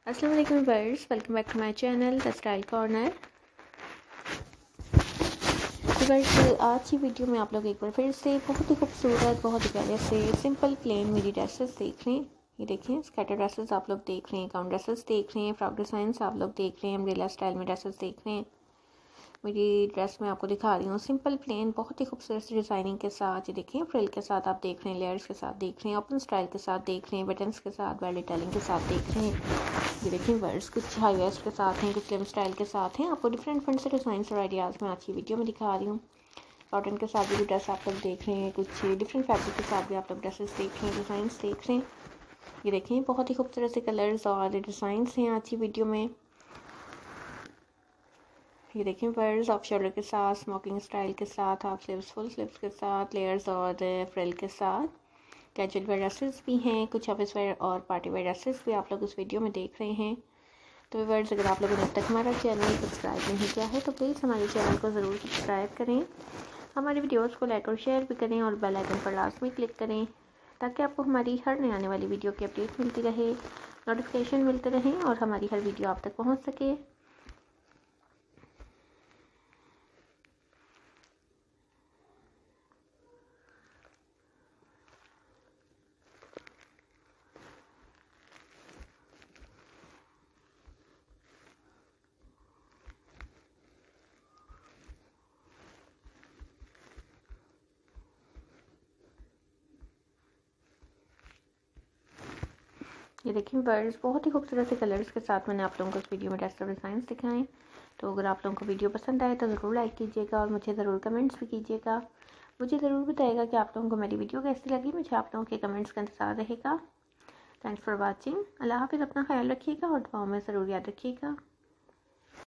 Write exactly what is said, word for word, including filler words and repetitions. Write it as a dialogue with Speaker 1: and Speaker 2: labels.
Speaker 1: अस्सलाम वालेकुम viewers, welcome back to my channel the style corner. Viewers, आज की वीडियो में आप लोग एक बार फिर से बहुत ही खूबसूरत, बहुत ही प्यारे से सिंपल प्लेन मेरी ड्रेसेस देख रहे हैं। ये देखें, स्कैटर ड्रेसेस आप लोग देख रहे हैं, गाउन ड्रेसेस देख रहे हैं, फ्रॉक डिज़ाइंस आप लोग देख रहे हैं, अम्ब्रेला स्टाइल में ड्रेसेस देख रहे हैं। मेरी ड्रेस में आपको दिखा रही हूँ सिंपल प्लेन बहुत ही खूबसूरत सी डिज़ाइनिंग के साथ। ये देखें, फ्रिल के साथ आप देख रहे हैं, लेयर्स के साथ देख रहे हैं, ओपन स्टाइल के साथ देख रहे हैं, बटन्स के साथ, वेल डिटेलिंग के साथ देख रहे हैं। ये देखें, वर्ड्स कुछ हाई वेस्ट के साथ हैं, कुछ स्लिम स्टाइल के साथ हैं। आपको डिफरेंट डिफरेंट से डिज़ाइन और आइडियाज़ में आज की वीडियो में दिखा रही हूँ। कॉटन के साथ भी ड्रेस आप लोग देख रहे हैं, कुछ डिफरेंट फैब्रिक के साथ भी आप लोग ड्रेसेस देख रहे हैं, डिज़ाइंस देख रहे हैं। ये देखें, बहुत ही खूबसूरत से कलर्स और डिज़ाइंस हैं आज की वीडियो में। ये देखें, वर्ड्स ऑफ शोल्डर के साथ, स्मोकिंग स्टाइल के साथ, हाफ स्लीव्स, फुल स्लीव्स के साथ, लेयर्स और फ्रिल के साथ। कैजुअल वेयर ड्रेसेस भी हैं, कुछ ऑफिस वेयर और पार्टी वेयर ड्रेसेस भी आप लोग इस वीडियो में देख रहे हैं। तो व्यूअर्स, अगर आप लोगों ने अब तक हमारा चैनल सब्सक्राइब नहीं किया है तो प्लीज़ हमारे चैनल को ज़रूर सब्सक्राइब करें, हमारे वीडियोस को लाइक और शेयर भी करें और बेल आइकन पर लाजमी क्लिक करें ताकि आपको हमारी हर नई आने वाली वीडियो की अपडेट मिलती रहे, नोटिफिकेशन मिलते रहें और हमारी हर वीडियो आप तक पहुँच सके। ये देखिए बर्ड्स, बहुत ही खूबसूरत से कलर्स के साथ मैंने आप लोगों को इस वीडियो में ड्रेस और डिज़ाइंस दिखाएं। तो अगर आप लोगों को वीडियो पसंद आए तो ज़रूर लाइक कीजिएगा और मुझे ज़रूर कमेंट्स भी कीजिएगा। मुझे ज़रूर बताइएगा कि आप लोगों को मेरी वीडियो कैसी लगी। मुझे आप लोगों के कमेंट्स का इंतज़ार रहेगा। Thanks for watching. अल्लाह हाफिज़। अपना ख्याल रखिएगा और दुआओं में ज़रूर याद रखिएगा।